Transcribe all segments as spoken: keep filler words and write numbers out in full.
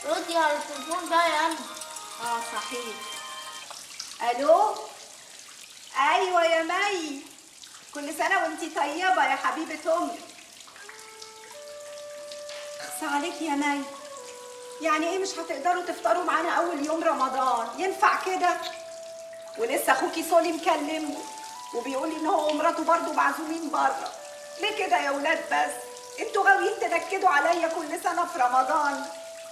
ردي على التليفون ده يا أنا. اه صحيح. الو. ايوه يا مي، كل سنه وانتي طيبه يا حبيبه امي. اخصى عليك يا مي، يعني ايه مش هتقدروا تفطروا معانا اول يوم رمضان؟ ينفع كده؟ ولسه اخوكي سولي مكلمني وبيقول لي ان هو ومراته برضه معزومين بره. ليه كده يا ولاد؟ بس انتوا غاويين تنكدوا عليا كل سنه في رمضان.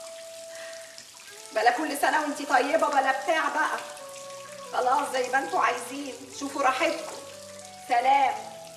بلا كل سنه وانتي طيبه بلا بتاع بقى. خلاص زي ما انتوا عايزين، شوفوا راحتكم. سلام.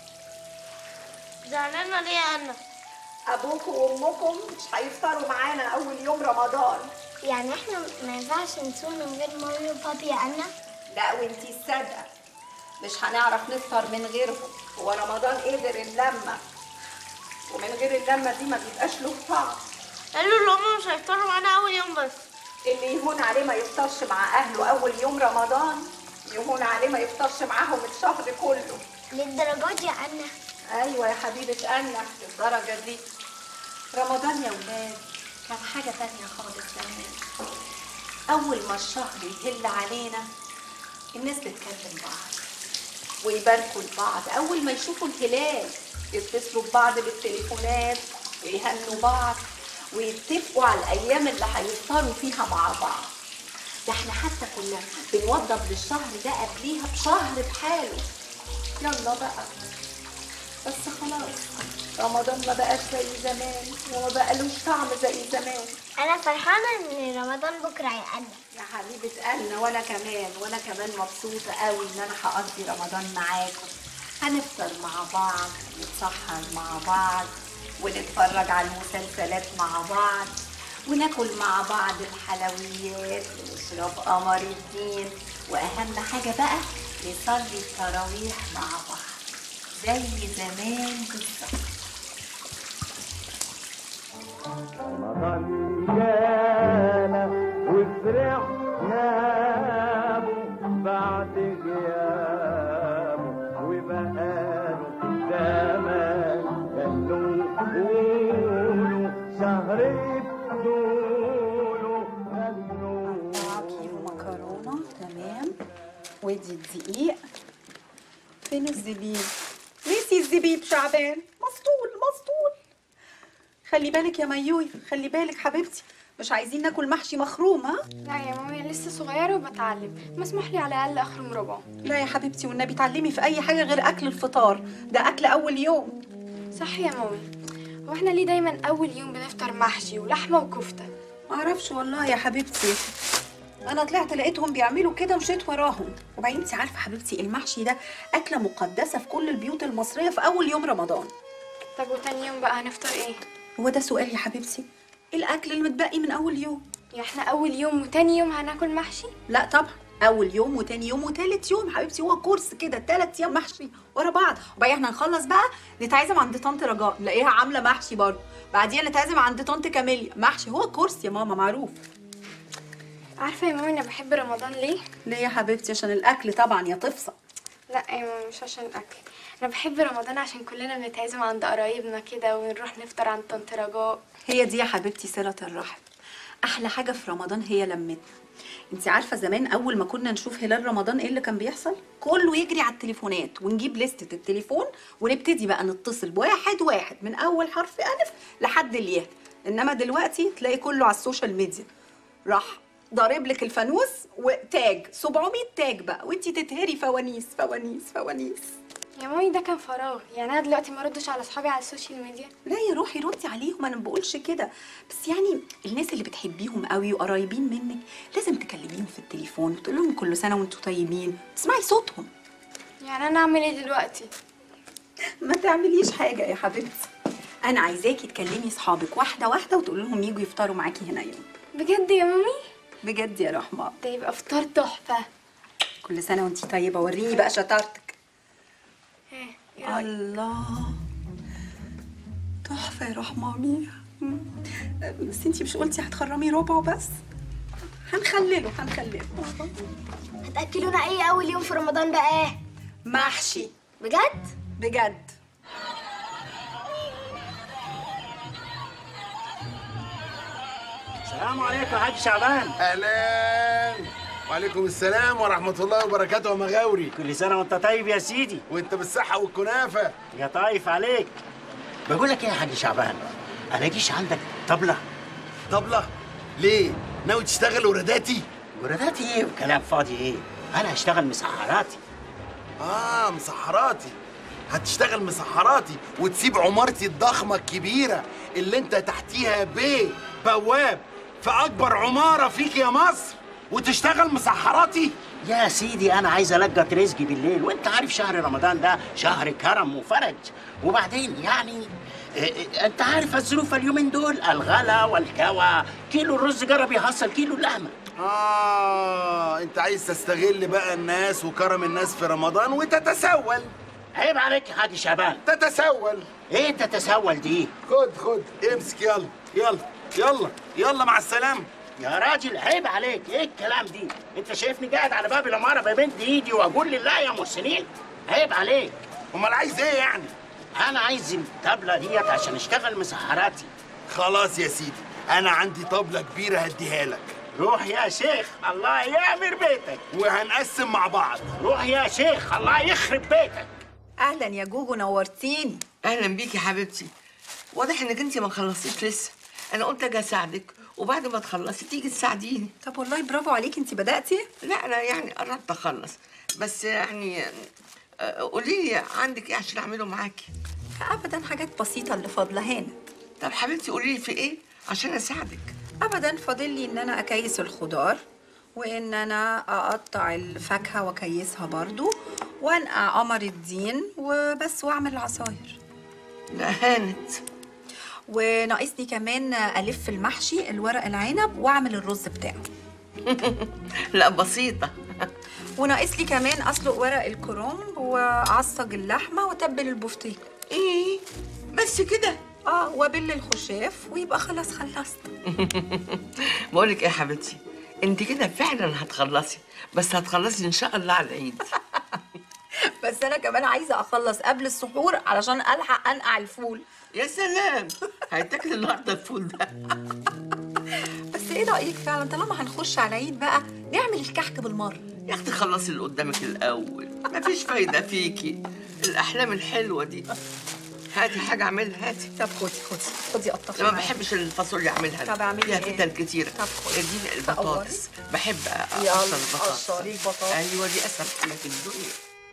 زعلانة ليه يا أنا؟ ابوكم وامكم مش هيفطروا معانا اول يوم رمضان. يعني احنا ما ينفعش نصوم من غير مامي وبابي يا أنا؟ لا وانتي الصادقه مش هنعرف نفطر من غيرهم. هو رمضان قدر اللمه، ومن غير اللمه دي ما بيبقاش له طعم. قالوا اللي هما مش هيفطروا معانا أول يوم بس. اللي يهون عليه ما يفطرش مع اهله اول يوم رمضان يهون عليه ما يفطرش معاهم الشهر كله. للدرجات دي يا أنا؟ ايوه يا حبيبه انا للدرجه دي. رمضان يا ولاد كان حاجه تانية خالص زمان. اول ما الشهر يهل علينا الناس بتكلم بعض ويباركوا لبعض. اول ما يشوفوا الهلال يتصلوا ببعض بالتليفونات ويهنوا بعض ويتفقوا على الايام اللي هيفطروا فيها مع بعض. ده احنا حتى كنا بنوضب للشهر ده قبليها بشهر بحاله. يلا بقى بس خلاص رمضان ما بقاش زي زمان وما بقالوش طعم زي زمان. أنا فرحانة إن رمضان بكرة يا أنا. يا حبيبة قلنا وانا كمان وانا كمان مبسوطة قوي ان انا هقضي رمضان معاكم. هنفطر مع بعض ونتسحر مع بعض ونتفرج على المسلسلات مع بعض وناكل مع بعض الحلويات ونشرب قمر الدين، واهم حاجة بقى نصلي التراويح مع بعض زي زمان بالظبط. رمضان جانا وفرحنا بعد غيابه وبقاله زمان. قالوا قولوا شهر بدوله غنوا. كيلو مكرونة تمام، ودي الدقيق. فين الزبيب؟ نسي الزبيب شعبان، مسطول مسطول. خلي بالك يا ميوي، خلي بالك حبيبتي، مش عايزين ناكل محشي مخروم. ها؟ لا يا مامي أنا لسه صغيرة وبتعلم، مسموح لي على الأقل أخرم ربع. لا يا حبيبتي والنبي اتعلمي في أي حاجة غير أكل الفطار، ده أكل أول يوم. صح يا مامي، هو احنا ليه دايما أول يوم بنفطر محشي ولحمة وكفتة؟ معرفش والله يا حبيبتي، أنا طلعت لقيتهم بيعملوا كده ومشيت وراهم. وبعدين أنت عارفة حبيبتي المحشي ده أكلة مقدسة في كل البيوت المصرية في أول يوم رمضان. طب وتاني يوم بقى هنفطر ايه؟ هو ده سؤال يا حبيبتي؟ الأكل المتبقي من أول يوم. يا احنا أول يوم وتاني يوم هناكل محشي؟ لا طبعا، اول يوم وتاني يوم وتالت يوم حبيبتي، هو كورس كده تلات ايام محشي ورا بعض. وبعدين احنا نخلص بقى نتعزم عند طنط رجاء نلاقيها عامله محشي برضه، بعدين نتعزم عند طنط كاميليا محشي. هو كورس يا ماما معروف. عارفة يا مامي أنا بحب رمضان ليه؟ ليه يا حبيبتي؟ عشان الاكل طبعا يا طفصه. لا يا مامي مش عشان الأكل، أنا بحب رمضان عشان كلنا بنتعزم عند قرايبنا كده ونروح نفطر عند طنط رجاء. هي دي يا حبيبتي صله الرحم. احلى حاجه في رمضان هي لمتنا. انت عارفه زمان اول ما كنا نشوف هلال رمضان ايه اللي كان بيحصل؟ كله يجري على التليفونات ونجيب لستة التليفون ونبتدي بقى نتصل بواحد واحد من اول حرف الف لحد الياء. انما دلوقتي تلاقي كله على السوشيال ميديا، راح ضارب لك الفانوس وتاج سبعمية تاج بقى وانت تتهري فوانيس فوانيس فوانيس. يا مامي ده كان فراغ، يعني أنا دلوقتي ما ردش على أصحابي على السوشيال ميديا؟ لا يا روحي ردي عليهم، انا ما بقولش كده، بس يعني الناس اللي بتحبيهم قوي وقرايبين منك لازم تكلميهم في التليفون وتقول لهم كل سنه وانتم طيبين، تسمعي صوتهم. يعني أنا أعمل إيه دلوقتي؟ ما تعمليش حاجه يا حبيبتي، انا عايزاكي تكلمي اصحابك واحده واحده وتقولي لهم يجوا يفطروا معاكي هنا يوم. بجد يا مامي؟ بجد يا رحمه. ده يبقى فطار تحفة. كل سنه وانتي طيبه، وريني بقى شطارتك. إيه الله تحفه يا رحمامي. بس انتي مش قلتي هتخرمي ربعه بس؟ هنخلله هنخلله. هتأكلونا ايه أول يوم في رمضان بقى؟ محشي. بجد؟ بجد. السلام عليكم يا حاج شعبان. اهلا. وعليكم السلام ورحمة الله وبركاته يا مغاوري. كل سنة وانت طيب يا سيدي. وانت بالصحة والكنافة. يا طايف عليك. بقول لك ايه يا حاج شعبان، الاقيش عندك طبلة؟ طبلة؟ ليه؟ ناوي تشتغل ورداتي؟ ورداتي ايه وكلام فاضي ايه؟ انا هشتغل مسحراتي. اه مسحراتي. هتشتغل مسحراتي وتسيب عمارتي الضخمة الكبيرة اللي انت تحتيها بيه بواب في اكبر عمارة فيك يا مصر وتشتغل مسحراتي؟ يا سيدي انا عايز القط رزقي بالليل، وانت عارف شهر رمضان ده شهر كرم وفرج. وبعدين يعني إيه انت عارف الظروف اليومين دول، الغلا والكوى، كيلو الرز جرب يحصل كيلو اللحمه. اه انت عايز تستغل بقى الناس وكرم الناس في رمضان وتتسول. عيب عليك يا حاج شعبان. تتسول؟ ايه تتسول دي؟ خد خد امسك يلا يلا يلا يلا مع السلامة. يا راجل عيب عليك، ايه الكلام دي؟ انت شايفني قاعد على باب العماره بمد ايدي واقول لله يا محسنين؟ عيب عليك. امال عايز ايه يعني؟ انا عايز الطبله ديت عشان اشتغل مسحراتي. خلاص يا سيدي انا عندي طبله كبيره هديها لك. روح يا شيخ الله يعمر بيتك. وهنقسم مع بعض. روح يا شيخ الله يخرب بيتك. اهلا يا جوجو، نورتيني. اهلا بيكي يا حبيبتي. واضح انك انت ما خلصتيش لسه. انا قلت اجي اساعدك وبعد ما تخلصي تيجي تساعديني. طب والله برافو عليكي، انت بدأتي؟ لا انا يعني قربت اخلص، بس يعني قولي لي عندك ايه عشان اعمله معاكي. ابدا، حاجات بسيطه اللي فاضله هنا. طب حبيبتي قولي لي في ايه عشان اساعدك. ابدا، فاضل لي ان انا اكيس الخضار وان انا اقطع الفاكهه واكيسها برضو وانقع قمر الدين وبس واعمل العصاير. لا هانت. وناقصني كمان الف المحشي الورق العنب واعمل الرز بتاعه. لا بسيطه. وناقص لي كمان اسلق ورق الكرنب واعصج اللحمه واتبل البفتيك. ايه بس كده؟ اه، وابل الخشاف ويبقى خلاص خلصت. بقول لك ايه يا حبيبتي، انت كده فعلا هتخلصي، بس هتخلصي ان شاء الله على العيد. بس انا كمان عايزه اخلص قبل السحور علشان الحق انقع الفول. يا سلام، هيتاكل النهارده الفول ده. بس ايه رايك فعلا طالما هنخش على العيد بقى نعمل الكحك بالمره؟ يا اختي خلصي اللي قدامك الاول، مفيش فايده فيكي الاحلام الحلوه دي. هاتي حاجه اعملها، هاتي. طب خدي خدي خدي قطفي. انا ما بحبش الفاصوليا اعملها. طب اعملي فيها ايه؟ فتن كتيره. طب خدي. اديني البطاطس، بحب اقشر البطاطس. قشري البطاطس. ايوه دي اسهل حاجه في الدنيا.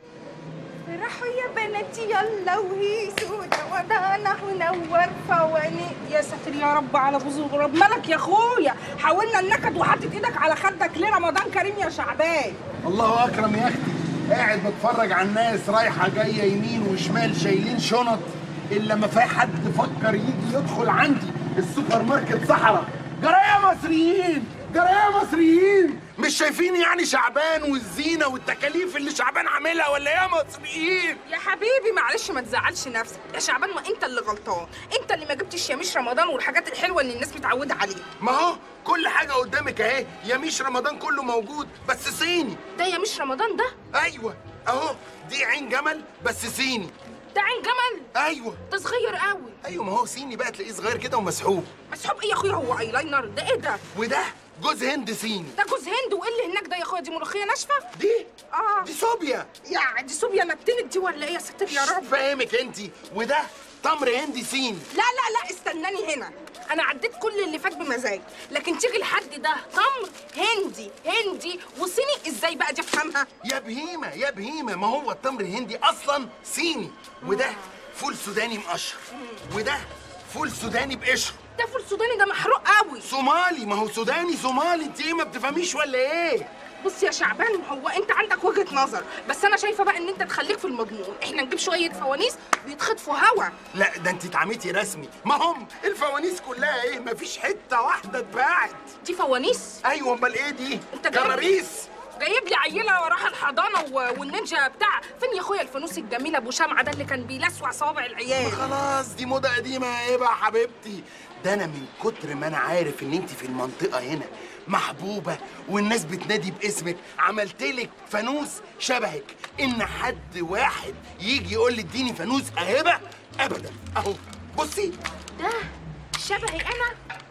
راحوا يا بناتي يلا وهيسوا رمضان ونور فواني. يا ساتر يا رب على بوز الغراب، مالك يا اخويا؟ حاولنا النكد وحاطط ايدك على خدك ليه؟ رمضان كريم يا شعبان. الله اكرم يا اختي، قاعد بتفرج على الناس رايحه جايه يمين وشمال شايلين شنط، الا ما في حد فكر يجي يدخل عندي السوبر ماركت صحراء. جرايه مصريين جرايه مصريين، مش شايفين يعني شعبان والزينه والتكاليف اللي شعبان عاملها ولا يا مصريين؟ يا حبيبي معلش ما تزعلش نفسك يا شعبان، ما انت اللي غلطان، انت اللي ما جبتش يميش رمضان والحاجات الحلوه اللي الناس متعوده عليها. ما هو كل حاجه قدامك اهي، يميش رمضان كله موجود بس صيني. ده يميش رمضان ده؟ ايوه اهو، دي عين جمل بس صيني. ده عين جمل؟ ايوه. ده صغير قوي. ايوه ما هو صيني بقى، تلاقيه صغير كده ومسحوب. مسحوب ايه يا اخويا؟ هو ايلاينر ده؟ ايه ده؟ وده جوز هند صيني. ده جوز هند؟ وايه اللي هناك ده يا اخويا؟ دي ملوخيه ناشفه؟ دي اه دي صوبيا. يا دي صوبيا نتنت دي ولا ايه يا ستر يا رب؟ فاهمك انت. وده تمر هندي صيني. لا لا لا استناني هنا، انا عديت كل اللي فات بمزاج، لكن تيجي لحد ده تمر هندي هندي وصيني ازاي بقى دي افهمها؟ يا بهيمه يا بهيمه، ما هو التمر الهندي اصلا صيني، وده فول سوداني مقشر، وده فول سوداني بقشر. ده فول سوداني ده محروق قوي. صومالي، ما هو سوداني صومالي، انت ايه ما بتفهميش ولا ايه؟ بص يا شعبان، هو انت عندك وجهه نظر، بس انا شايفه بقى ان انت تخليك في المضمون، احنا نجيب شويه فوانيس بيتخطفوا هوا. لا ده انت اتعميتي رسمي، ما هم الفوانيس كلها ايه، مفيش حته واحده اتباعت. دي فوانيس؟ ايوه امال ايه دي؟ انت جايب كراريس. جايب لي عيله وراها الحضانه والنينجا بتاع. فين يا اخويا الفانوس الجميل ابو شمعه ده اللي كان بيلسوع صوابع العيال؟ خلاص دي موضه قديمه. ايه بقى حبيبتي، ده انا من كتر ما انا عارف ان انت في المنطقه هنا محبوبه والناس بتنادي باسمك، عملتلك فانوس شبهك. ان حد واحد يجي يقول لي اديني فانوس اهبه ابدا. اهو بصي، ده شبهي انا؟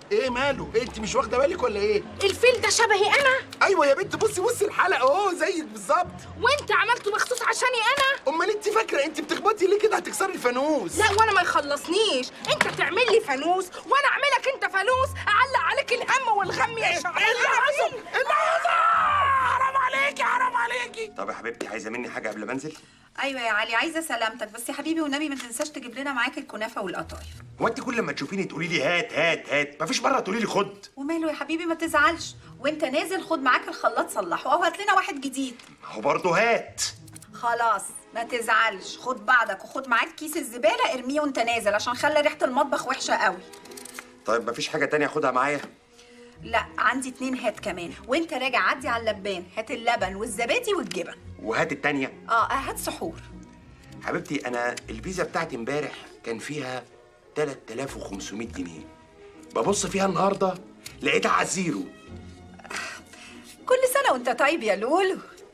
ايه ماله؟ إيه انت مش واخده بالك ولا ايه؟ الفيل ده شبهي انا؟ ايوه يا بنت، بصي بصي الحلقه اهو زيك بالظبط. وانت عملته مخصوص عشاني انا؟ امال انت فاكره انت بتخبطي ليه كده؟ هتكسري الفانوس. لا وانا ما يخلصنيش، انت تعمل لي فانوس وانا اعملك انت فانوس، اعلق عليك الهم والغم يا شعبان. ايه اللي حصل؟ ايه اللي حصل؟ حرام عليكي حرام عليكي. طب يا حبيبتي عايزه مني حاجه قبل ما انزل؟ ايوه يا علي، عايزه سلامتك، بس يا حبيبي والنبي ما تنساش تجيب لنا معاك الكنافه والقطايف. هو انت كل ما تشوفيني تقولي لي هات هات هات، مفيش مره تقولي لي خد؟ وماله يا حبيبي ما تزعلش، وانت نازل خد معاك الخلاط صلحه او هات لنا واحد جديد. هو برضه هات. خلاص ما تزعلش، خد بعضك وخد معاك كيس الزباله ارميه وانت نازل عشان خلى ريحه المطبخ وحشه قوي. طيب مفيش حاجه تانية اخدها معايا؟ لا عندي اتنين هات كمان، وانت راجع عدي على اللبان هات اللبن والزبادي والجبن. وهات التانية. اه هات سحور. حبيبتي انا الفيزا بتاعتي امبارح كان فيها تلاتة آلاف وخمسمية جنيه، ببص فيها النهارده لقيتها على الزيرو. كل سنه وانت طيب يا لولو.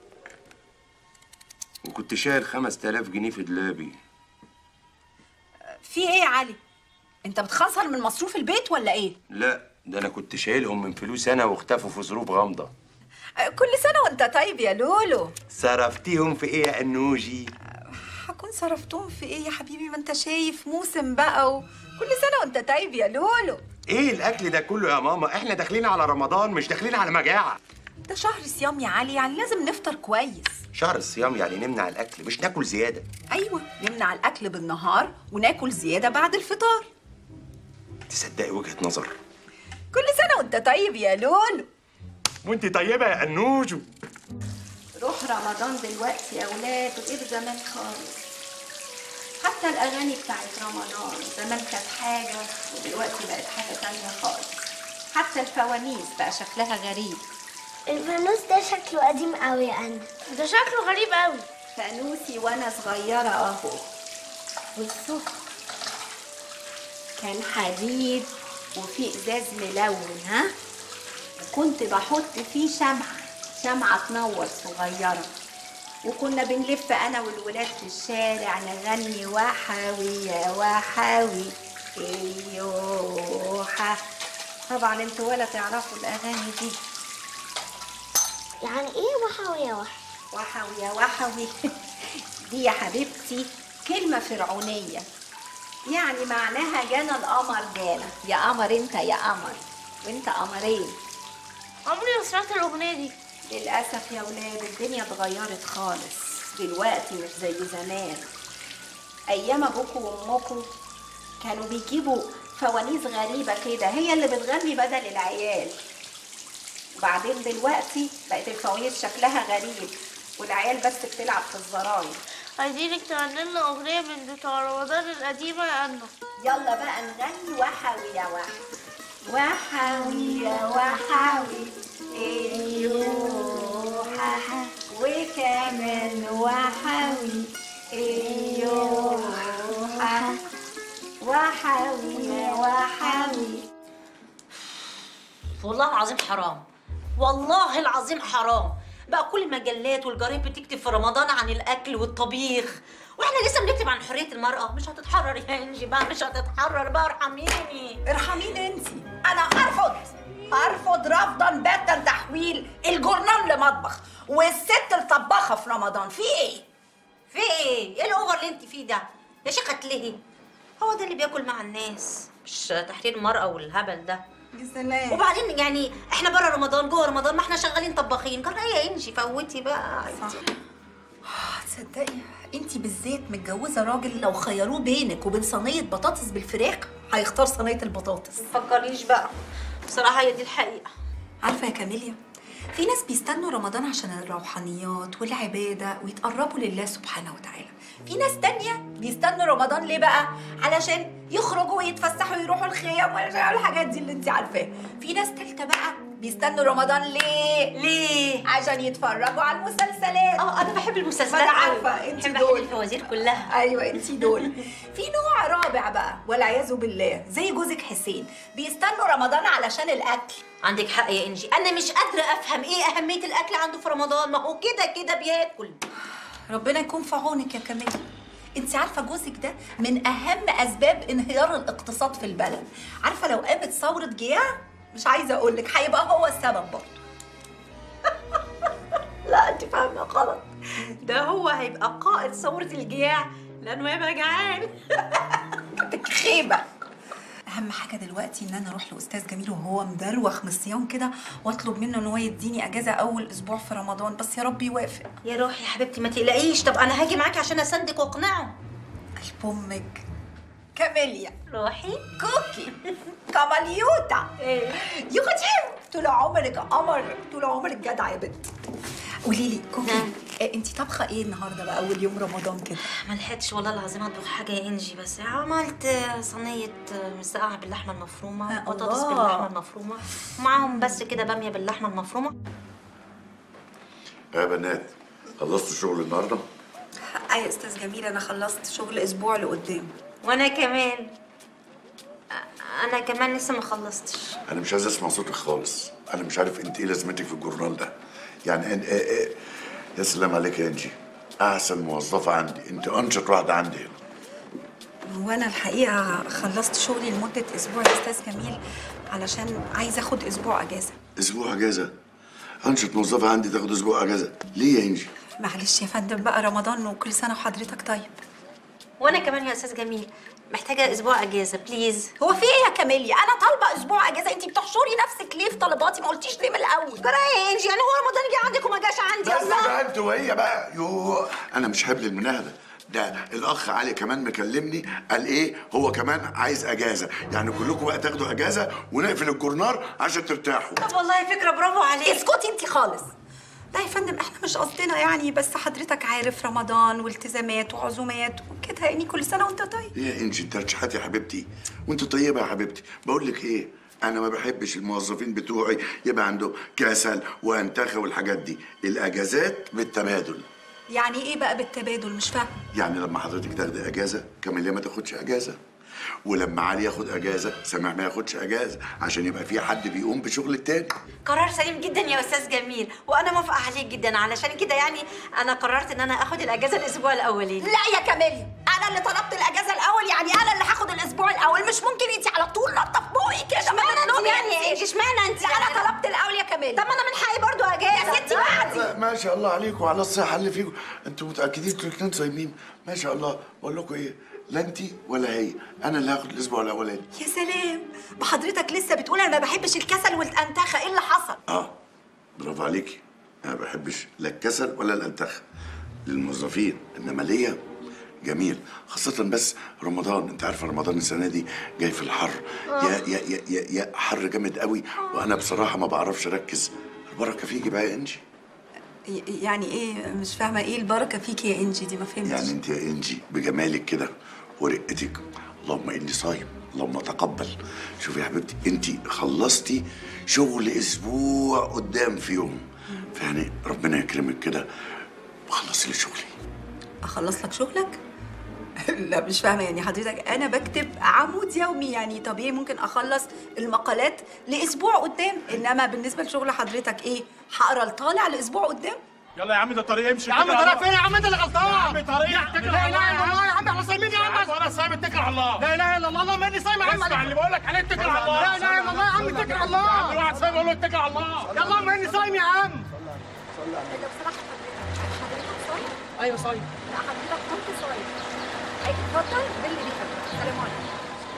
وكنت شايل خمسة آلاف جنيه في دولابي. في ايه يا علي؟ انت بتخسر من مصروف البيت ولا ايه؟ لا ده انا كنت شايلهم من فلوس انا واختفوا في ظروف غامضه. كل سنه وانت طيب يا لولو. صرفتيهم في ايه يا انوجي؟ هكون صرفتهم في ايه يا حبيبي؟ ما انت شايف موسم بقى، وكل سنه وانت طيب يا لولو. ايه الاكل ده كله يا ماما؟ احنا داخلين على رمضان مش داخلين على مجاعه. ده شهر صيام يا علي، يعني لازم نفطر كويس. شهر الصيام يعني نمنع الاكل مش ناكل زياده. ايوه نمنع الاكل بالنهار وناكل زياده بعد الفطار. تصدقي وجهه نظر. كل سنه وانت طيب يا لولو. وانت طيبه يا انوجو. روح رمضان دلوقتي يا ولاد غير زمان خالص. حتى الاغاني بتاعت رمضان زمان كانت حاجه ودلوقتي بقت حاجه تانية خالص. حتى الفوانيس بقى شكلها غريب. الفانوس ده شكله قديم قوي يا أنا. ده شكله غريب قوي. فانوسي وانا صغيره اهو. بصوا كان حديد وفي ازاز ملون، ها، وكنت بحط فيه شمعه شمعه تنور صغيره، وكنا بنلف انا والولاد في الشارع نغني وحاوي يا وحاوي ايوحه. طبعا انتوا ولا تعرفوا الاغاني دي. يعني ايه وحوي يا وحوي؟ وحوي يا وحوي دي يا حبيبتي كلمة فرعونية، يعني معناها جانا القمر جانا، يا قمر انت يا قمر وانت قمرين. عمري ما سمعت الاغنيه دي. للأسف يا ولاد الدنيا اتغيرت خالص دلوقتي مش زي زمان. أيام أبوكوا وأمكوا كانوا بيجيبوا فوانيس غريبة كده هي اللي بتغني بدل العيال، وبعدين دلوقتي بقت الفوانيس شكلها غريب والعيال بس بتلعب في الزراير. عايزينك تغني لنا اغنيه من بتوع رمضان القديمه يا أنا. يلا بقى نغني وحوي يا وحوي. وحوي يا وحوي ايوحه وكمان وحوي ايوحه وحوي يا وحوي. والله العظيم حرام، والله العظيم حرام. بقى كل المجلات والجرايد بتكتب في رمضان عن الاكل والطبيخ، واحنا لسه بنكتب عن حريه المراه. مش هتتحرر يا انجي بقى، مش هتتحرر بقى. ارحميني ارحميني انت. انا ارفض ارفض رفضا باتا تحويل الجورنال لمطبخ والست الطباخه في رمضان. في ايه؟ في ايه؟ ايه الاوفر اللي انت فيه ده يا شيخه؟ تلهي، هو ده اللي بياكل مع الناس، مش تحرير المراه والهبل ده. يا سلام. وبعدين يعني احنا بره رمضان جوه رمضان، ما احنا شغالين طباخين. جرى ايه يا انجي؟ فوتي بقى. صح. تصدقي انت بالذات متجوزه راجل لو خيروه بينك وبين صينيه بطاطس بالفراخ هيختار صينيه البطاطس. ما تفكريش بقى، بصراحه هي دي الحقيقه. عارفه يا كاميليا، في ناس بيستنوا رمضان عشان الروحانيات والعباده ويتقربوا لله سبحانه وتعالى. في ناس تانية بيستنوا رمضان ليه بقى؟ علشان يخرجوا ويتفسحوا ويروحوا الخيام والحاجات دي اللي انت عارفاها. في ناس تالتة بقى بيستنوا رمضان ليه؟ ليه؟ عشان يتفرجوا على المسلسلات. اه انا بحب المسلسلات. انا عارفه انت دول الفوازير كلها. ايوه انت دول. في نوع رابع بقى والعياذ بالله زي جوزك حسين بيستنوا رمضان علشان الاكل. عندك حق يا انجي، انا مش قادره افهم ايه اهميه الاكل عنده في رمضان، ما هو كده كده بياكل. ربنا يكون في عونك يا كمال. انت عارفه جوزك ده من اهم اسباب انهيار الاقتصاد في البلد. عارفه لو قامت ثوره جياع مش عايزه اقول لك هيبقى هو السبب برضه. لا انت فاهمه غلط، ده هو هيبقى قائد ثوره الجياع لانه هيبقى جعان. خيبه. اهم حاجه دلوقتي ان انا اروح لاستاذ جميل وهو مدروخ من الصيام كده واطلب منه ان هو يديني اجازه اول اسبوع في رمضان، بس يا رب يوافق. يا روحي يا حبيبتي ما تقلقيش. طب انا هاجي معاكي عشان اساندك واقنعه. قلب امك. كاميليا روحي كوكي كماليوتا ايه يا خديم، طول عمرك قمر، طول عمرك جدعه يا بنت. قولي لي كوكي، انت طبخه ايه النهارده بقى اول يوم رمضان كده؟ ما لحقتش والله العظيم اطبخ حاجه يا انجي، بس عملت صينيه مسقعه باللحمه المفرومه وبطاطس باللحمه المفرومه ومعاهم بس كده باميه باللحمه المفرومه. يا بنات خلصتوا شغل النهارده؟ اي يا استاذ جميل، انا خلصت شغل اسبوع لقدام. وانا كمان انا كمان لسه ما خلصتش. انا مش عايز اسمع صوتك خالص، انا مش عارف انت ايه لازمتك في الجورنال ده. يعني إن إيه إيه يا سلام عليك يا انجي، احسن موظفه عندي، انت انشط واحده عندي هنا. هو انا الحقيقه خلصت شغلي لمده اسبوع يا استاذ جميل علشان عايزه اخد اسبوع اجازه. اسبوع اجازه؟ انشط موظفه عندي تاخد اسبوع اجازه ليه يا انجي؟ معلش يا فندم بقى رمضان وكل سنه وحضرتك طيب. وانا كمان يا استاذ جميل محتاجه اسبوع اجازه بليز. هو في ايه يا كاميليا؟ انا طالبه اسبوع اجازه، انت بتحشري نفسك ليه في طلباتي؟ ما قلتيش ليه من الاول؟ جرى ايه يا انجي؟ يعني هو رمضان جه عندك وما جاش عندي؟ بس بقى انت وهي بقى يو انا مش حبل المناهده ده. الاخ علي كمان مكلمني قال ايه هو كمان عايز اجازه، يعني كلكم بقى تاخدوا اجازه ونقفل الجورنال عشان ترتاحوا. طب والله فكره برافو عليك. اسكتي انت خالص. لا يا فندم احنا مش قصدنا يعني، بس حضرتك عارف رمضان والتزامات وعزومات وكده، يعني كل سنه وانت طيب. ايه يا انجي انت رشحتي يا حبيبتي وانت طيبه يا حبيبتي. بقول لك ايه، انا ما بحبش الموظفين بتوعي يبقى عنده كسل وانتخه والحاجات دي. الاجازات بالتبادل. يعني ايه بقى بالتبادل؟ مش فاهم. يعني لما حضرتك تاخدي اجازه كاميليا ما تاخدش اجازه، ولما علي ياخد اجازه سامح ما ياخدش اجازه، عشان يبقى في حد بيقوم بشغل التاني. قرار سليم جدا يا استاذ جميل، وانا موافقه عليه جدا. علشان كده يعني انا قررت ان انا اخد الاجازه الاسبوع الاولاني. لا يا كاميليا، انا اللي طلبت الاجازه الاول، يعني انا اللي هاخد الاسبوع الاول. مش ممكن انت على طول نطه في بوقي كده. اشمعنى انت يعني؟ انت اشمعنى انت؟ لا انا طلبت الاول يا كاميليا. طب ما انا من حقي برضو اجازه يا ستي بعدي. ما شاء الله عليكم وعلى الصحه اللي فيكم، انتوا متاكدين انتوا الاثنين صايمين؟ ما شاء الله. بقول لكم ايه، لا انت ولا هي، انا اللي هاخد الاسبوع الاولاني. يا سلام، بحضرتك لسه بتقول انا ما بحبش الكسل والانتخه، ايه اللي حصل؟ اه برافو عليكي، انا ما بحبش لا الكسل ولا الانتخه للموظفين، انما ليا جميل، خاصة بس رمضان. انت عارفة رمضان السنة دي جاي في الحر، يا يا يا يا, يا حر جامد قوي، وانا بصراحة ما بعرفش اركز. البركة فيكي بقى يا انجي. يعني ايه؟ مش فاهمة ايه البركة فيكي يا انجي دي؟ ما فهمتش. يعني انت يا انجي بجمالك كده ورقتك، اللهم اني صايم اللهم تقبل. شوفي يا حبيبتي، انت خلصتي شغل اسبوع قدام في يوم، فيعني ربنا يكرمك كده وخلصي لي شغلي. اخلص لك شغلك؟ لا مش فاهمه يعني حضرتك، انا بكتب عمود يومي، يعني طبيعي ممكن اخلص المقالات لاسبوع قدام، انما بالنسبه لشغل حضرتك ايه؟ هقرا الطالع لاسبوع قدام؟ يلا يا عم ده طريق يمشي. يا عم طريق فين يا عم؟ انت اللي غلطان. يا عم طريق اتكل على الله. لا اله الا الله يا عم، احنا صايمين يا عم. وانا صايم اتكل على الله. لا اله الا الله، اللهم اني صايم يا عم. اسمع اللي بقول لك عليه، اتكل على الله. لا اله الا الله يا عم، اتكل على الله. يا عم الواحد صايم اقول له اتكل على الله. يا اللهم اني صايم يا عم. لو سمحت حضرتك صايم؟ ايوه صايم. لا حضرتك كنت صايم. اتفضل باللي بيحبك. السلام عليكم.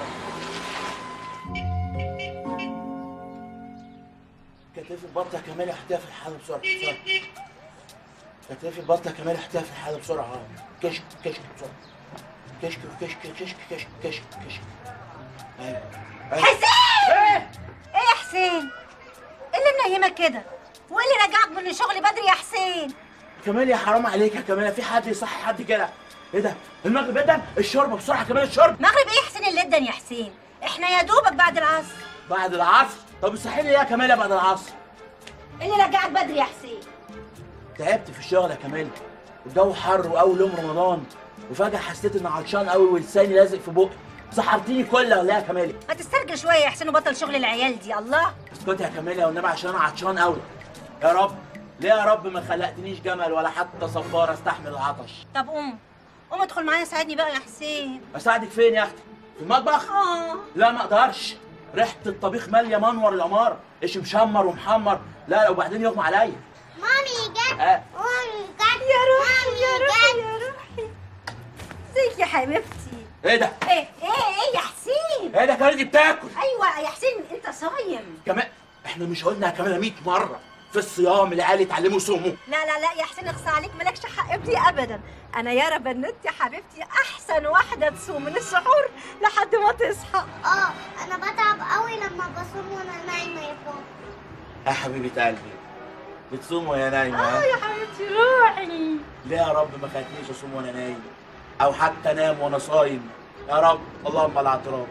كتافي البطه كمان احتفل حاله بسرعه بسرعه. كتافي البطه كمان احتفل حاله بسرعه. كشك كشك بسرعه. كشك كشك كشك كشك كشك كشك. ايوه حسين! ايه؟ ايه يا حسين؟ ايه اللي منيمك كده؟ وايه اللي رجعك من الشغل بدري يا حسين؟ كمال يا حرام عليك يا كمال، في حد يصحي حد كده؟ ايه ده؟ المغرب ادن؟ الشرب بسرعه كمان الشرب. مغرب ايه يا حسين اللي ادن يا حسين؟ احنا يا دوبك بعد العصر. بعد العصر؟ طب اصحي لي يا كمال يا بعد العصر. ايه اللي رجعك بدري يا حسين؟ تعبت في الشغل يا كمال، الجو حر واول يوم رمضان، وفجاه حسيت اني عطشان قوي ولساني لازق في بقي. سحرتيني كلها ولا يا كمالي؟ ما تسترجل شويه يا حسين وبطل شغل العيال دي. الله اسكتي يا كمالي والنبي عشان انا عطشان قوي. يا رب ليه يا رب ما خلقتنيش جمل ولا حتى صباره استحمل العطش؟ طب قوم قوم ادخل معايا ساعدني بقى يا حسين. اساعدك فين يا اختي؟ في المطبخ؟ اه لا ما اقدرش، ريحه الطبيخ ماليه منور العماره، ايش مشمر ومحمر، لا لا وبعدين يغمى عليا. مامي جت. آه. مامي جت. يا روحي يا روحي يا روحي. ازيك يا حبيبتي؟ ايه ده؟ ايه ايه ايه يا حسين؟ ايه ده كاريدي بتاكل؟ ايوه يا حسين انت صايم. كمان احنا مش قلنا كمان مية مره في الصيام العيال يتعلموا يصوموا. لا لا لا يا حسين اقصى عليك، مالكش حق ابدي ابدا. انا يارا بنوتي حبيبتي احسن واحده تصوم من السحور لحد ما تصحى. اه انا بتعب قوي لما بصوم وانا نايمه يا بابا. يا حبيبه قلبي بتصوم ويا نايمه؟ اه يا حبيبتي روحي. ليه يا رب ما خلتنيش اصوم وانا نايم او حتى انام وانا صايم يا رب، اللهم لا اعتراض.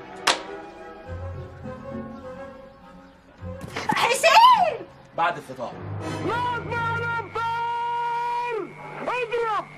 حسين بعد الفطار. اضرب.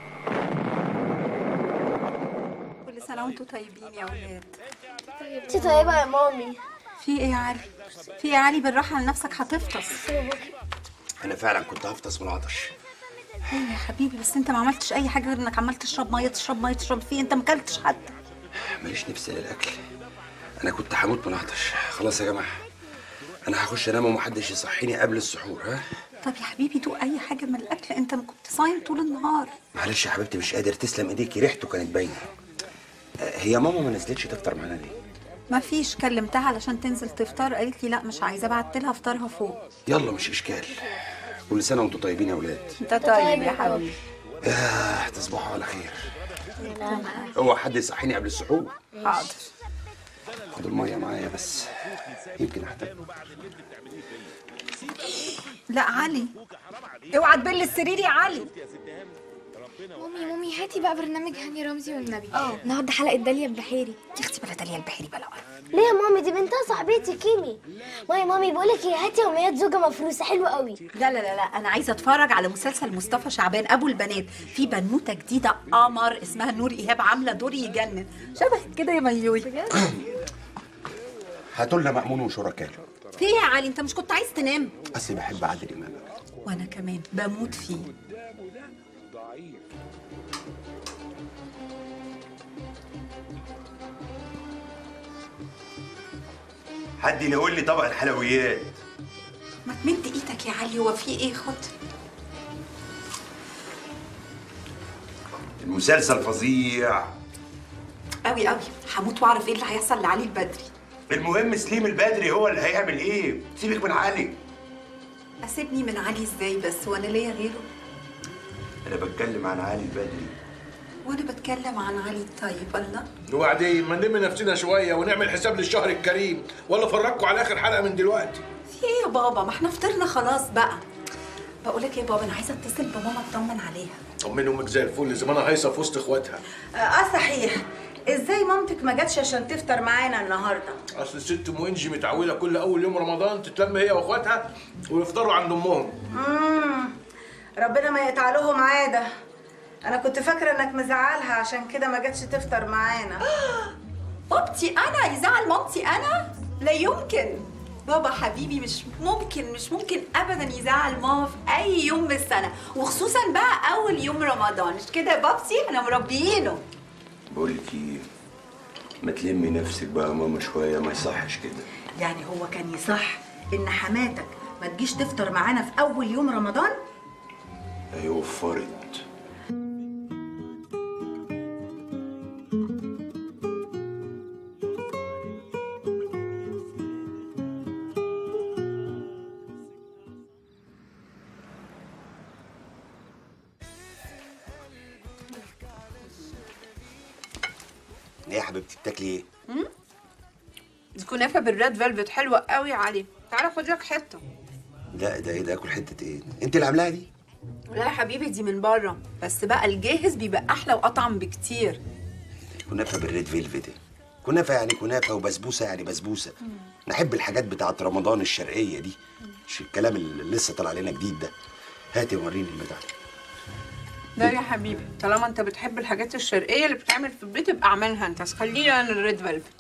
كل سنه وانتم طيبين يا ولاد. انت طيبه يا مامي. في ايه يا علي؟ في ايه يا علي؟ بالراحه على نفسك هتفطس. انا فعلا كنت هفطس من العطش. ايه يا حبيبي بس انت ما عملتش اي حاجه غير انك عمال تشرب ميه تشرب ميه تشرب فيه، انت ما اكلتش حتى. ماليش نفس للاكل، انا كنت هموت من العطش. خلاص يا جماعه انا هخش انام ومحدش يصحيني قبل السحور. ها طب يا حبيبي دوق اي حاجه من الاكل، انت ما كنت صايم طول النهار. معلش يا حبيبتي مش قادر. تسلم ايديكي، ريحته كانت باينه. هي ماما ما نزلتش تفطر معانا ليه؟ ما فيش، كلمتها علشان تنزل تفطر قالت لي لا مش عايزه، بعت لها افطارها فوق. يلا مش اشكال. كل سنه وانتم طيبين يا اولاد. انت طيب يا حبيبي. آه تصبحوا على خير. اوعى حد يصحيني قبل السحور. حاضر. خد الميه معايا بس يمكن احتاج. لا علي اوعى تبل السرير يا علي. مامي مامي هاتي بقى برنامج هاني رمزي والنبي. اه النهارده حلقه داليا البحيري. يا اختي بلا داليا البحيري بلا قرف. ليه يا مامي؟ دي بنتها صاحبتي كيمي. ماي مامي بقولك ايه، هاتي يوميات زوجة مفروسة حلوة قوي. لا لا لا لا انا عايزه اتفرج على مسلسل مصطفى شعبان ابو البنات، في بنوته جديده قمر اسمها نور ايهاب عامله دور يجنن، شبهك كده يا ميوي. هاتوا لنا مأمون وشركاء. في ايه يا علي؟ انت مش كنت عايز تنام؟ اصلي بحب عادل امام. وانا كمان بموت فيه. حد يقول لي طبق الحلويات. ما تمد ايدك يا علي، هو في ايه؟ خد. المسلسل فظيع قوي قوي، هموت واعرف ايه اللي هيحصل لعلي البدري. المهم سليم البدري هو اللي هيعمل ايه، سيبك من علي. اسيبني من علي ازاي بس وانا ليا غيره؟ انا بتكلم عن علي البدري. وانا بتكلم عن علي الطيب. الله وبعدين ما نلم نفسنا شويه ونعمل حساب للشهر الكريم، ولا فرجكوا على اخر حلقه من دلوقتي. في ايه يا بابا؟ ما احنا فطرنا خلاص بقى. بقول لك ايه يا بابا، انا عايزه اتصل بماما اطمن عليها. طمني امك زي الفل زي ما انا هيصه في وسط اخواتها. اه صحيح، ازاي مامتك ما جاتش عشان تفطر معانا النهارده؟ اصل الست ام انجي متعوده كل اول يوم رمضان تتلم هي واخواتها ويفطروا عند امهم. امم ربنا ما يقطع لهم عاده. انا كنت فاكره انك مزعلها عشان كده ما جاتش تفطر معانا. بابتي انا يزعل مامتي انا؟ لا يمكن. بابا حبيبي مش ممكن مش ممكن ابدا يزعل ماما في اي يوم من السنه، وخصوصا بقى اول يوم رمضان. مش كده يا بابتي؟ احنا مربيينه. بقول لك ايه، ما تلمي نفسك بقى ماما شويه، ما يصحش كده. يعني هو كان يصح ان حماتك ما تجيش تفطر معانا في اول يوم رمضان؟ هي وفرت. ايه يا حبيبتي بتاكلي ايه؟ امم دي كنافه بالريد فيلفت حلوه قوي يا علي، تعالى خد لك حته. لا ده ايه ده؟ اكل حته ايه؟ انت اللي عاملاها دي؟ لا يا حبيبي دي من بره، بس بقى الجاهز بيبقى احلى واطعم بكتير. كنافه بالريد فيلفت. كنافه يعني كنافه، وبسبوسه يعني بسبوسه. نحب الحاجات بتاعت رمضان الشرقيه دي، مش الكلام اللي لسه طالع علينا جديد ده. هاتي وريني البتاع ده. لا يا حبيبي، طالما انت بتحب الحاجات الشرقيه اللي بتتعمل في البيت ابقى اعملها انت، بس خلينا انا الريد فيلفت.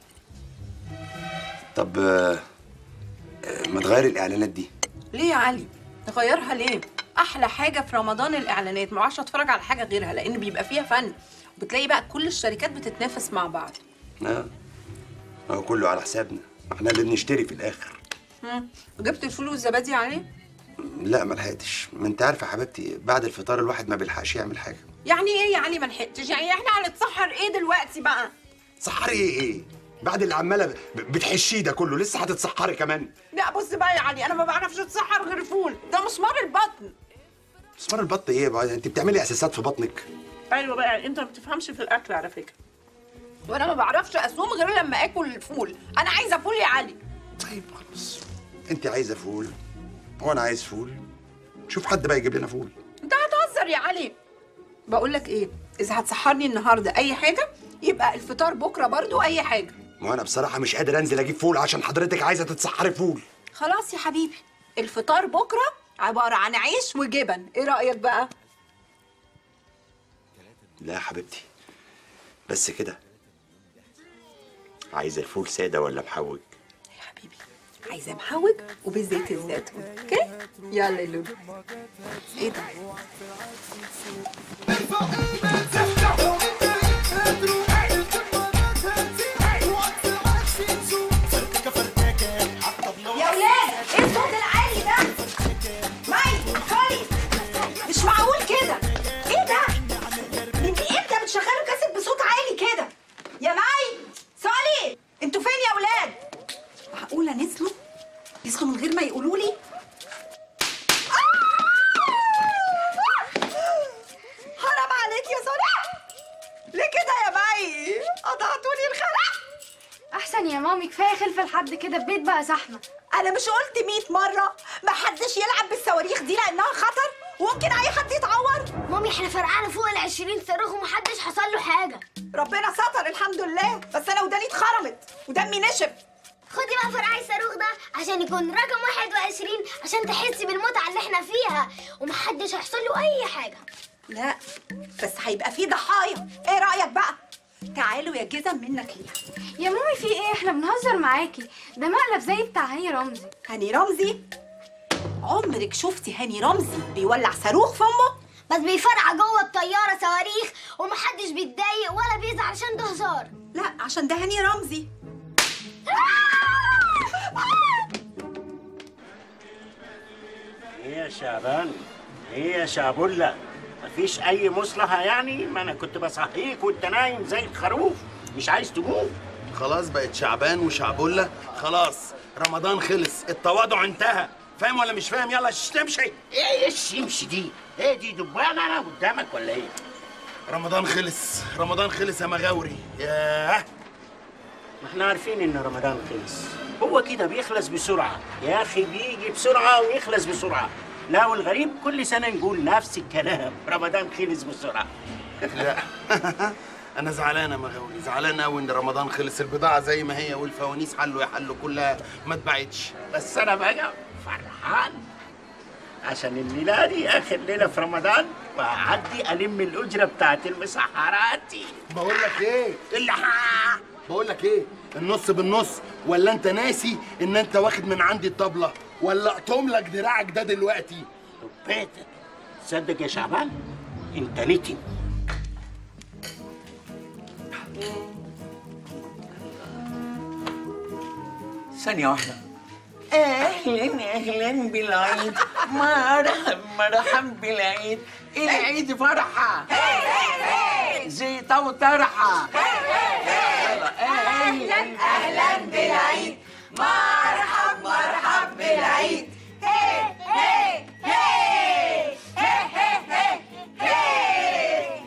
طب آه ما تغيري الاعلانات دي. ليه يا علي؟ نغيرها ليه؟ احلى حاجه في رمضان الاعلانات، ما اعرفش اتفرج على حاجه غيرها لان بيبقى فيها فن. بتلاقي بقى كل الشركات بتتنافس مع بعض. اه هو كله على حسابنا، احنا اللي بنشتري في الاخر. امم جبت الفول والزبادي عليه؟ لا ما لحقتش، ما انت عارفه يا حبيبتي بعد الفطار الواحد ما بيلحقش يعمل حاجه. يعني ايه يعني ما لحقتش؟ يعني احنا هنتسحر ايه دلوقتي بقى؟ سحري ايه ايه؟ بعد اللي عماله ب- بتحشيه ده كله لسه هتتسحري كمان؟ لا بص بقى يا علي، انا ما بعرفش اتسحر غير فول، ده مسمار البطن. مسمار البط ايه بقى؟ انت بتعملي اساسات في بطنك؟ ايوه بقى، انت ما بتفهمش في الاكل على فكره. وانا ما بعرفش اصوم غير لما اكل الفول، انا عايزه فول يا علي. طيب خلاص، انت عايزه فول وانا عايز فول، شوف حد بقى يجيب لنا فول. انت هتهزر يا علي. بقول لك ايه، اذا هتسحرني النهارده اي حاجه يبقى الفطار بكره برضو اي حاجه. ما انا بصراحه مش قادر انزل اجيب فول عشان حضرتك عايزه تتسحري فول. خلاص يا حبيبي، الفطار بكره عباره عن عيش وجبن، ايه رايك بقى؟ لا يا حبيبتي بس كده، عايزه الفول ساده ولا محوج؟ عايزاه محوج وبزيت الزيتون، اوكي؟ يلا يا لولو. ايه ده؟ يا ولاد ايه الصوت العالي ده؟ مي خالي مش معقول كده. ايه ده؟ من امتى بتشغلوا كاسيت بصوت عالي كده؟ يا مي صالي انتوا فين يا ولاد؟ معقوله نزلوا؟ نزلوا من غير ما يقولوا لي؟ حرام عليك يا صالح، ليه كده يا مي؟ قطعتولي الخلق. احسن يا مامي، كفايه خلف لحد كده، البيت بقى زحمه. انا مش قلت مية مره ما حدش يلعب بالصواريخ دي لانها خطر وممكن اي حد يتعور؟ مامي احنا فرقعنا فوق العشرين صاروخ ومحدش حصل له حاجه. ربنا ستر الحمد لله، بس انا وداني اتخرمت ودمي نشف. خدي بقى فرقعي الصاروخ ده عشان يكون رقم واحد وعشرين، عشان تحسي بالمتعه اللي احنا فيها ومحدش هيحصل له اي حاجه. لا بس هيبقى في ضحايا، ايه رايك بقى؟ تعالوا يا جزم منك ليها. يا مامي في ايه؟ احنا بنهزر معاكي، ده مقلب زي بتاع هاني رمزي. هاني رمزي؟ عمرك شفتي هاني رمزي بيولع صاروخ في امه؟ بس بيفرقع جوه الطياره صواريخ ومحدش بيتضايق ولا بيزعل عشان ده هزار. لا عشان ده هاني رمزي. ايه يا شعبان؟ ايه يا شعبولة؟ مفيش أي مصلحة يعني؟ ما أنا كنت بصحيك وأنت نايم زي الخروف، مش عايز تقوم. خلاص بقت شعبان وشعبولة، خلاص رمضان خلص، التواضع انتهى، فاهم ولا مش فاهم؟ يلا تمشي. ايه الشمش دي؟ ايه دي دبانة أنا قدامك ولا ايه؟ رمضان خلص، رمضان خلص يا مغاوري، ياه. ما احنا عارفين إن رمضان خلص، هو كده بيخلص بسرعة، يا أخي بيجي بسرعة ويخلص بسرعة. لا والغريب كل سنة نقول نفس الكلام، رمضان خلص بسرعة. لا أنا زعلان يا مغاوري، زعلان أوي إن رمضان خلص، البضاعة زي ما هي والفوانيس حلوا يحلوا كلها ما اتباعتش. بس أنا بقى فرحان عشان الليلة دي آخر ليلة في رمضان وهعدي ألم الأجرة بتاعت المسحرات دي. بقول لك إيه؟ اللي بقول لك إيه؟ النص بالنص، ولا أنت ناسي إن أنت واخد من عندي الطبلة؟ ولا اقطم لك دراعك ده دلوقتي؟ ربيتك. تصدق يا شعبان انت نتن. ثانية واحدة. أهلا أهلا بالعيد، مرحب مرحب بالعيد، العيد فرحة زيطة وطرحة. أهلا أهلا بالعيد، مرحب مرحب بالعيد. هي هي هي هي هي هي.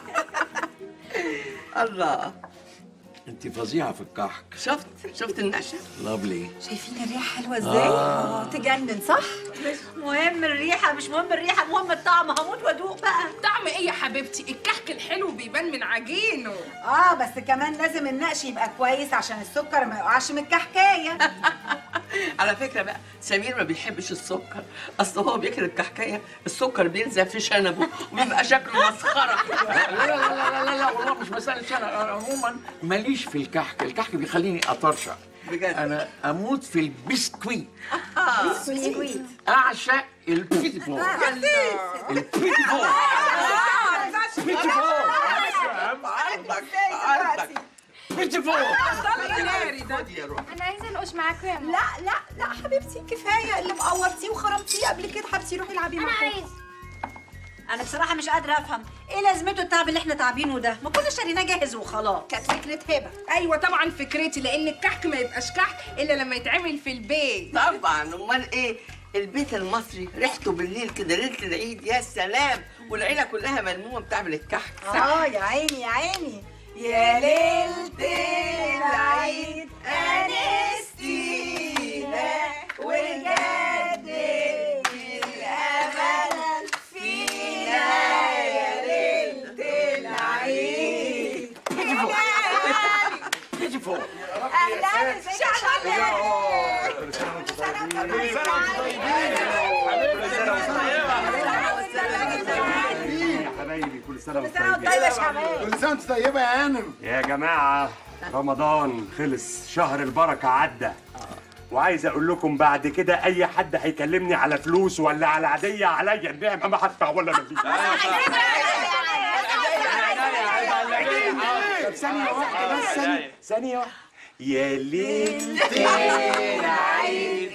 الله، انت فظيعه في الكحك. شفت شفت النقشة؟ لافلي. شايفين الريحة حلوة ازاي؟ اه تجنن صح؟ مش مهم الريحة، مش مهم الريحة، المهم الطعم. هموت وادوق بقى. طعم ايه يا حبيبتي؟ الكحك الحلو بيبان من عجينه. اه بس كمان لازم النقش يبقى كويس عشان السكر ما يقعش من الكحكاية. على فكرة بقى سمير ما بيحبش السكر، اصل هو بياكل الكحكاية السكر بينزل في شنبه وبيبقى شكله مسخرة. لا لا لا لا لا والله مش مسألة شنب، انا عموما ماليش في الكحك، الكحك بيخليني اطرشق. بجد؟ انا اموت في البسكويت. بسكويت. اعشق البيتي فور. البيتي فور. البيتي فور. عرضك عرضك انت فوق. انا عايزه انقش معاكم يا ماما. لا لا لا حبيبتي كفايه اللي مقورتيه وخرمتيه قبل كده. حبيبتي روحي العبي مع اخوكي. انا بصراحه مش قادره افهم ايه لازمته التعب اللي احنا تعبينه ده؟ ما كنا شاريناه جاهز وخلاص. كانت فكره هبه. ايوه طبعا فكرتي، لان الكحك ما يبقاش كحك الا لما يتعمل في البيت. طبعا امال ايه؟ البيت المصري ريحته بالليل كده ليله العيد يا سلام، والعيله كلها ملمومه بتعمل الكحك. اه يا عيني يا عيني يا ليلة العيد أنستينا وجدد الأمل فينا يا ليلة العيد. اجي فوق. أهلا ازيك يا يا حبايبي كل سنه وانتم طيبين. كل سنه وانتم طيبه يا هانم. يا جماعه رمضان خلص، شهر البركه عدى، وعايز اقول لكم بعد كده اي حد هيكلمني على فلوس ولا على عاديه عليا النعمه ما هدفع ولا مليم. طب ثانيه واحده بس، ثانيه ثانيه واحده. يا ليلة العيد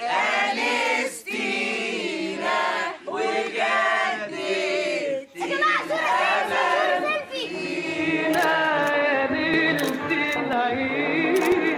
أنستينا وجدد الأمل فينا يا ليلة العيد.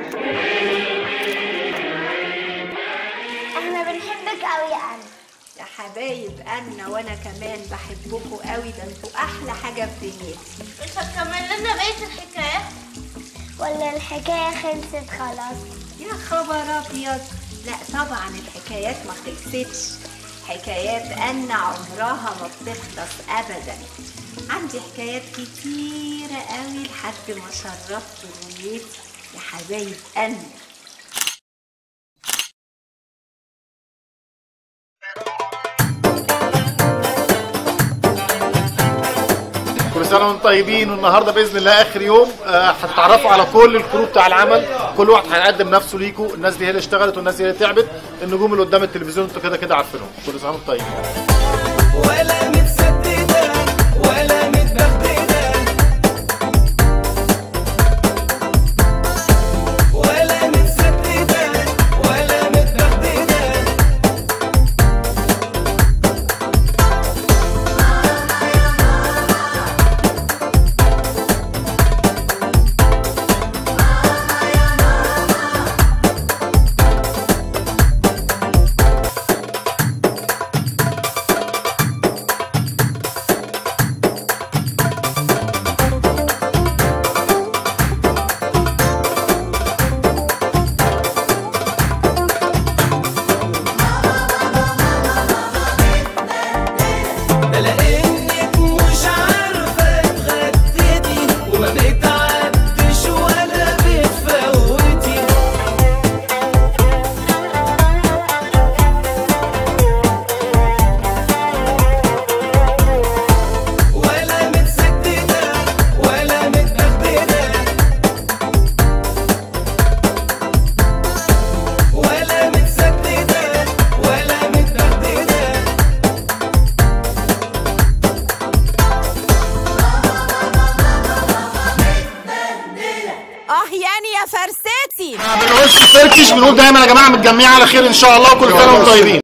احنا بنحبك قوي يا أنا. يا حبايب أنا وأنا كمان بحبكوا قوي، ده انتوا أحلى حاجة في دنيتي. مش هتكمل لنا بقية الحكاية؟ ولا الحكاية خلصت خلاص؟ يا خبر أبيض، لا طبعا الحكايات ما خلصتش. حكايات أنا عمرها ما بتخلص أبدا. عندي حكايات كتيرة قوي لحد ما شرفت رؤيتي يا حبايب أنا. كل سنه وانتم طيبين. والنهارده باذن الله اخر يوم آه، هتتعرفوا على كل الكرو بتاع العمل. كل واحد هيقدم نفسه ليكوا. الناس دي هي اللي اشتغلت والناس دي هي اللي تعبت. النجوم اللي قدام التلفزيون انتوا كده كده عارفينهم. كل سنه وانتم طيبين. ولا متسدده ولا متبدده ولا متسدده ولا متبدده. بنقولش فركش، بنقول دايما يا جماعه متجمعين على خير ان شاء الله. وكل سنه وانتم طيبين.